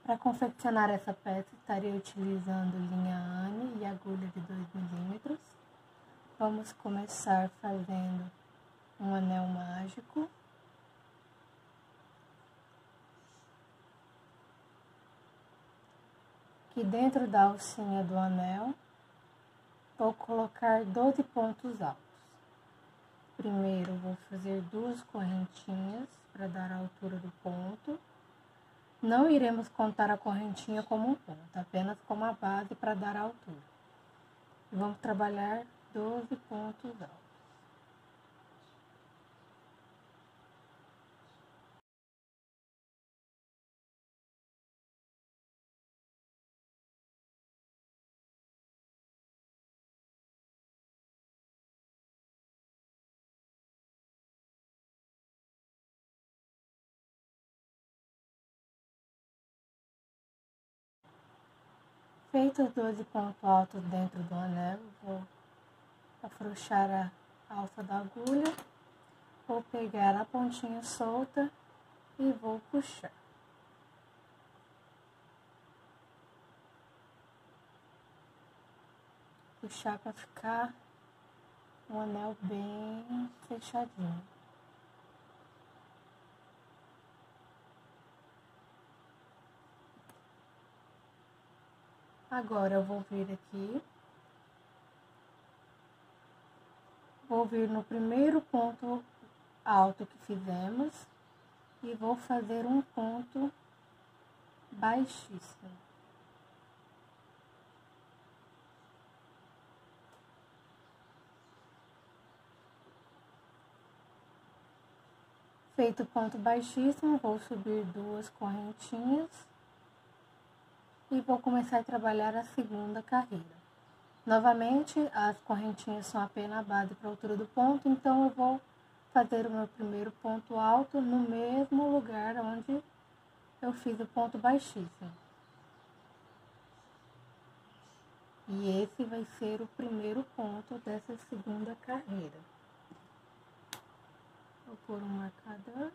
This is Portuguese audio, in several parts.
Para confeccionar essa peça, estarei utilizando linha Anne e agulha de 2 milímetros. Vamos começar fazendo um anel mágico. Aqui dentro da alcinha do anel, vou colocar 12 pontos altos. Primeiro, vou fazer 2 correntinhas para dar a altura do ponto. Não iremos contar a correntinha como um ponto, apenas como a base para dar a altura. E vamos trabalhar 12 pontos altos. Feitos os 12 pontos altos dentro do anel, vou afrouxar a alça da agulha, vou pegar a pontinha solta e vou puxar. Puxar para ficar um anel bem fechadinho. Agora eu vou vir aqui, vou vir no primeiro ponto alto que fizemos e vou fazer um ponto baixíssimo. Feito o ponto baixíssimo, vou subir 2 correntinhas e vou começar a trabalhar a segunda carreira. Novamente, as correntinhas são apenas a base para a altura do ponto, então eu vou fazer o meu primeiro ponto alto no mesmo lugar onde eu fiz o ponto baixíssimo. E esse vai ser o primeiro ponto dessa segunda carreira. Vou pôr um marcador.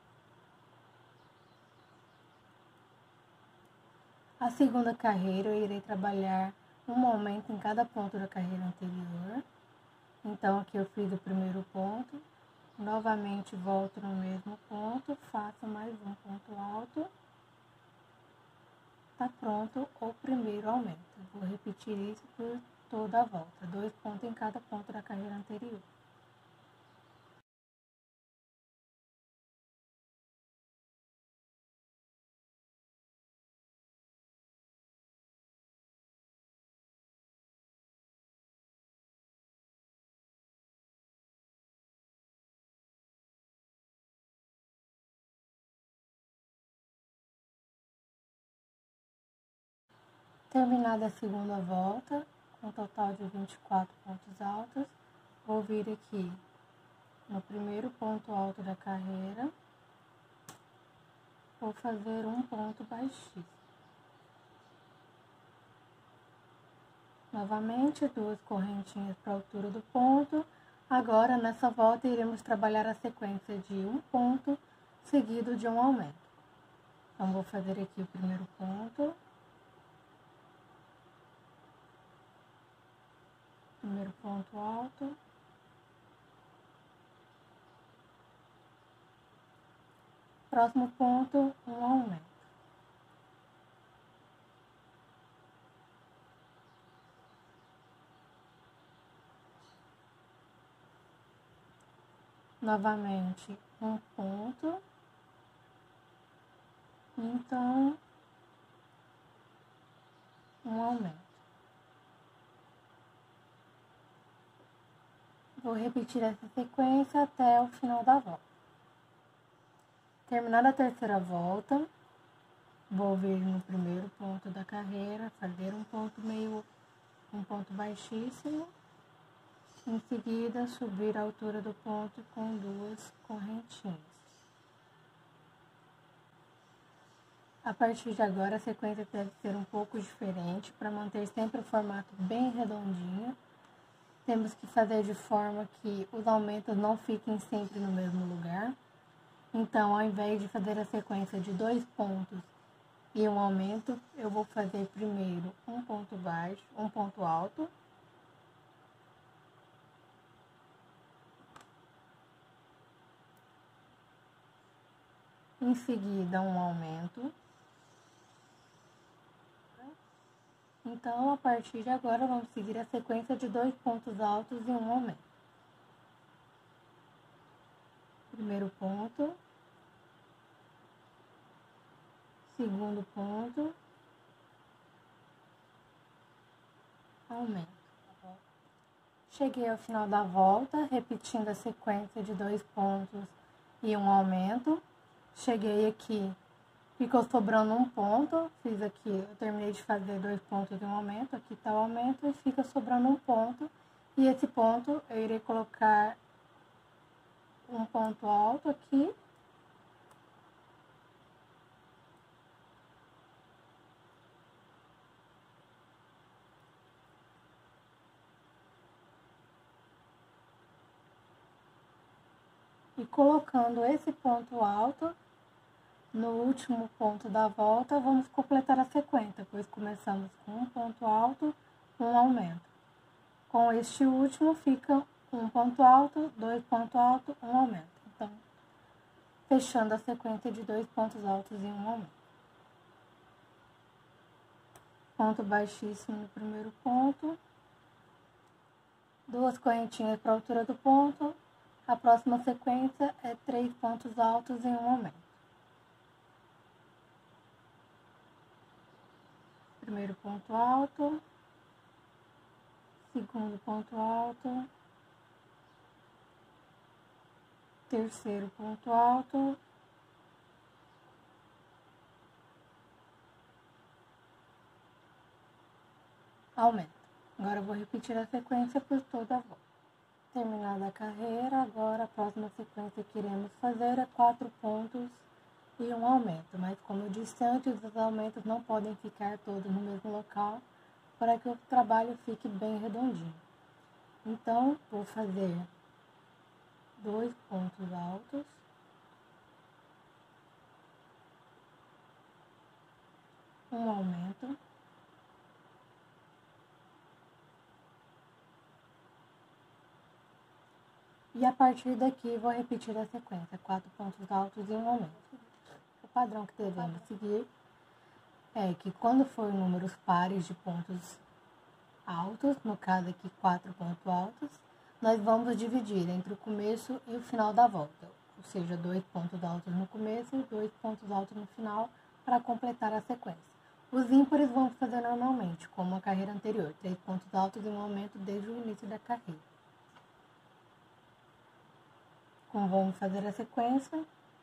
A segunda carreira eu irei trabalhar um aumento em cada ponto da carreira anterior. Então, aqui eu fiz o primeiro ponto, novamente volto no mesmo ponto, faço mais um ponto alto. Tá pronto o primeiro aumento. Vou repetir isso por toda a volta, 2 pontos em cada ponto da carreira anterior. Terminada a segunda volta, com um total de 24 pontos altos, vou vir aqui no primeiro ponto alto da carreira, vou fazer um ponto baixíssimo. Novamente, 2 correntinhas para a altura do ponto. Agora, nessa volta, iremos trabalhar a sequência de um ponto seguido de um aumento. Então, vou fazer aqui o primeiro ponto. Primeiro ponto alto. Próximo ponto, um aumento. Novamente, um ponto. Então, um aumento. Vou repetir essa sequência até o final da volta. Terminada a terceira volta, vou vir no primeiro ponto da carreira, fazer um ponto baixíssimo. Em seguida, subir a altura do ponto com 2 correntinhas. A partir de agora, a sequência deve ser um pouco diferente para manter sempre o formato bem redondinho. Temos que fazer de forma que os aumentos não fiquem sempre no mesmo lugar. Então, ao invés de fazer a sequência de 2 pontos e um aumento, eu vou fazer primeiro um ponto baixo, um ponto alto. Em seguida, um aumento. Então, a partir de agora, vamos seguir a sequência de 2 pontos altos e um aumento. Primeiro ponto. Segundo ponto. Aumento. Cheguei ao final da volta, repetindo a sequência de 2 pontos e um aumento. Cheguei aqui, ficou sobrando um ponto, fiz aqui, eu terminei de fazer 2 pontos e um aumento, aqui está o aumento e fica sobrando um ponto. E esse ponto eu irei colocar um ponto alto aqui. E colocando esse ponto alto no último ponto da volta, vamos completar a sequência, pois começamos com um ponto alto, um aumento. Com este último fica um ponto alto, 2 pontos altos, um aumento. Então, fechando a sequência de 2 pontos altos e um aumento. Ponto baixíssimo no primeiro ponto. 2 correntinhas para a altura do ponto. A próxima sequência é 3 pontos altos e um aumento. Primeiro ponto alto. Segundo ponto alto. Terceiro ponto alto. Aumento. Agora eu vou repetir a sequência por toda a volta. Terminada a carreira, agora a próxima sequência que iremos fazer é 4 pontos e um aumento. Mas como eu disse antes, os aumentos não podem ficar todos no mesmo local para que o trabalho fique bem redondinho. Então, vou fazer 2 pontos altos. Um aumento. E a partir daqui, vou repetir a sequência, 4 pontos altos e um aumento. O padrão que devemos seguir é que quando for números pares de pontos altos, no caso aqui 4 pontos altos, nós vamos dividir entre o começo e o final da volta. Ou seja, 2 pontos altos no começo e 2 pontos altos no final, para completar a sequência. Os ímpares vamos fazer normalmente, como a carreira anterior, 3 pontos altos e um aumento desde o início da carreira. Como vamos fazer a sequência?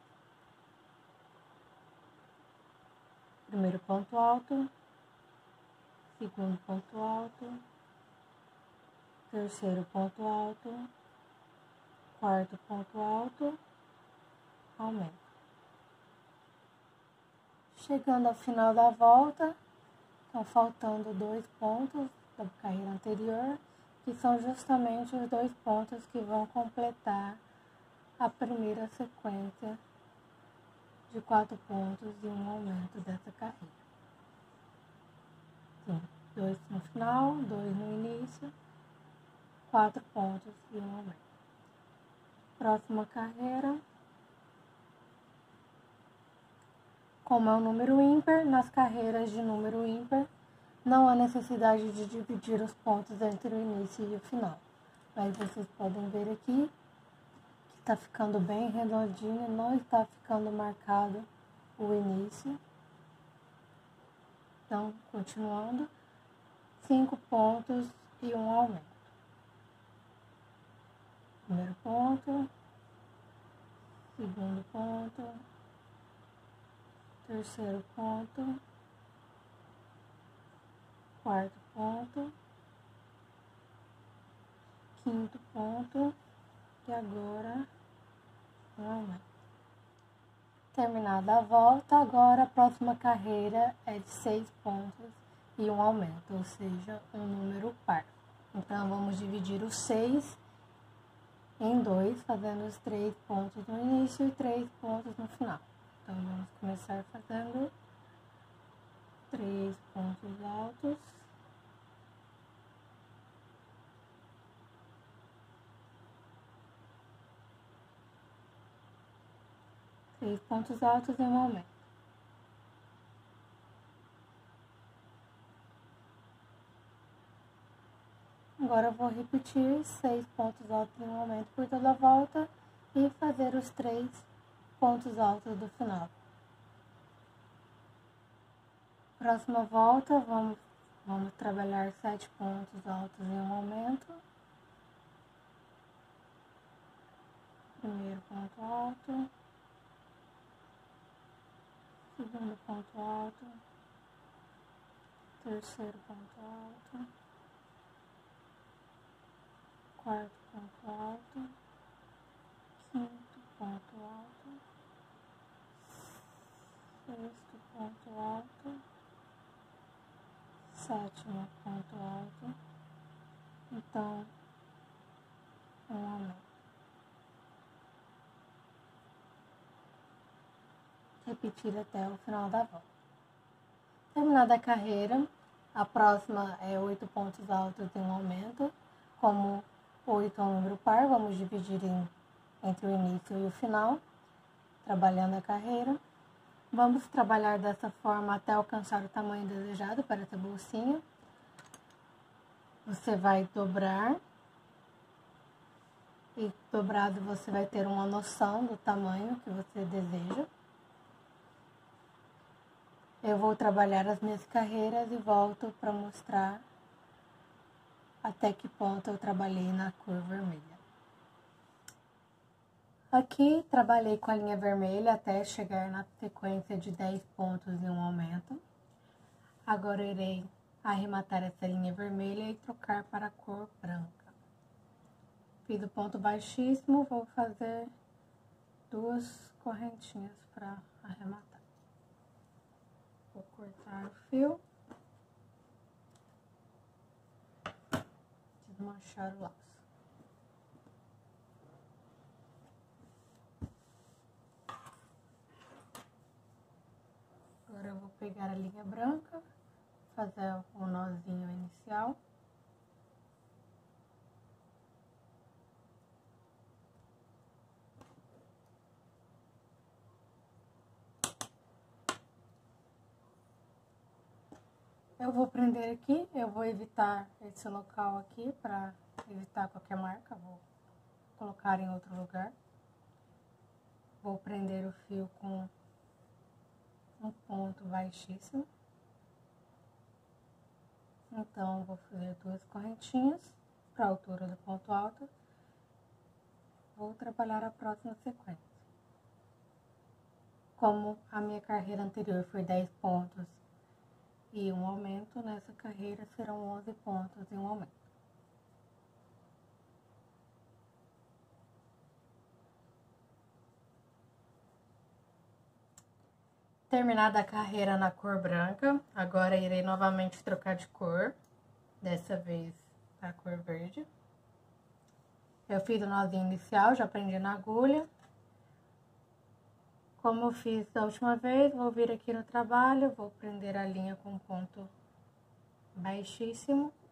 Primeiro ponto alto, segundo ponto alto, terceiro ponto alto, quarto ponto alto, aumento. Chegando ao final da volta, estão faltando 2 pontos da carreira anterior, que são justamente os 2 pontos que vão completar a primeira sequência de 4 pontos e um aumento dessa carreira. Sim, 2 no final, 2 no início, 4 pontos e um aumento. Próxima carreira. Como é um número ímpar, nas carreiras de número ímpar, não há necessidade de dividir os pontos entre o início e o final. Mas vocês podem ver aqui está ficando bem redondinho, não está ficando marcado o início. Então, continuando, 5 pontos e um aumento. Primeiro ponto, segundo ponto, terceiro ponto, quarto ponto, quinto ponto. E agora, um aumento. Terminada a volta, agora a próxima carreira é de 6 pontos e um aumento, ou seja, um número par. Então, vamos dividir os 6 em 2, fazendo os 3 pontos no início e 3 pontos no final. Então, vamos começar fazendo 3 pontos altos. Três pontos altos em um aumento. Agora eu vou repetir 6 pontos altos em um aumento por toda a volta e fazer os 3 pontos altos do final. Próxima volta, vamos trabalhar 7 pontos altos em um aumento. Primeiro ponto alto. Segundo ponto alto. Terceiro ponto alto. Quarto ponto alto. Quinto ponto alto. Sexto ponto alto. Sétimo ponto alto. Então, um aumento. Repetir até o final da volta. Terminada a carreira, a próxima é 8 pontos altos em um aumento. Como 8 é um número par, vamos dividir entre o início e o final, trabalhando a carreira. Vamos trabalhar dessa forma até alcançar o tamanho desejado para essa bolsinha. Você vai dobrar. E dobrado você vai ter uma noção do tamanho que você deseja. Eu vou trabalhar as minhas carreiras e volto para mostrar até que ponto eu trabalhei na cor vermelha. Aqui trabalhei com a linha vermelha até chegar na sequência de 10 pontos em um aumento. Agora irei arrematar essa linha vermelha e trocar para a cor branca. Fiz o ponto baixíssimo, vou fazer 2 correntinhas para arrematar. Vou cortar o fio. Desmanchar o laço. Agora eu vou pegar a linha branca, fazer o nozinho inicial. Eu vou prender aqui, eu vou evitar esse local aqui para evitar qualquer marca, vou colocar em outro lugar. Vou prender o fio com um ponto baixíssimo. Então, vou fazer 2 correntinhas para a altura do ponto alto. Vou trabalhar a próxima sequência. Como a minha carreira anterior foi 10 pontos e um aumento, nessa carreira serão 11 pontos e um aumento. Terminada a carreira na cor branca, agora irei novamente trocar de cor, dessa vez para a cor verde. Eu fiz o nozinho inicial, já prendi na agulha. Como eu fiz da última vez, vou vir aqui no trabalho, vou prender a linha com um ponto baixíssimo.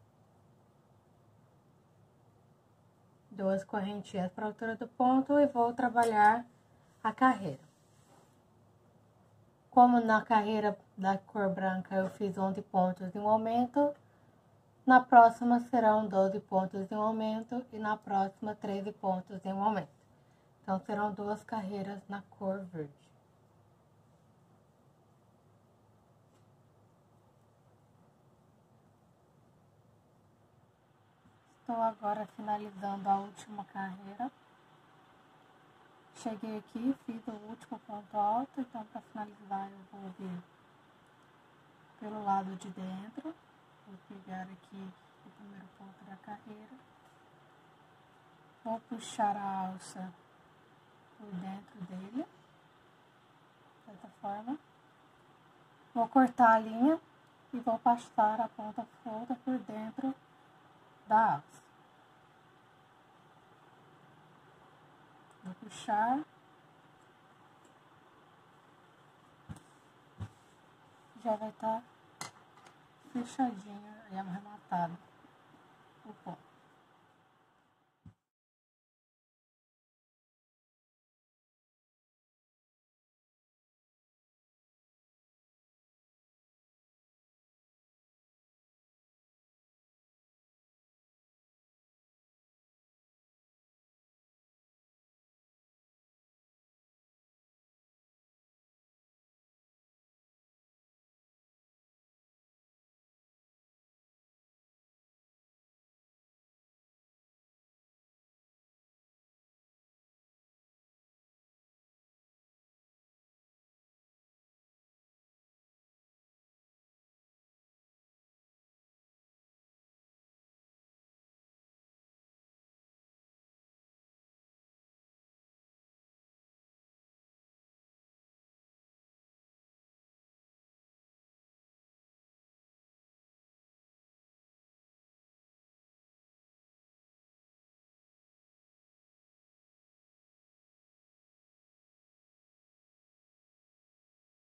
2 correntinhas para a altura do ponto e vou trabalhar a carreira. Como na carreira da cor branca eu fiz 11 pontos em um aumento, na próxima serão 12 pontos em um aumento e na próxima 13 pontos em um aumento. Então, serão 2 carreiras na cor verde. Estou agora finalizando a última carreira. Cheguei aqui, fiz o último ponto alto, então para finalizar eu vou vir pelo lado de dentro. Vou pegar aqui o primeiro ponto da carreira. Vou puxar a alça por dentro dele, dessa forma. Vou cortar a linha e vou passar a ponta solta por dentro da alça. Vou puxar. já vai estar fechadinho e arrematado.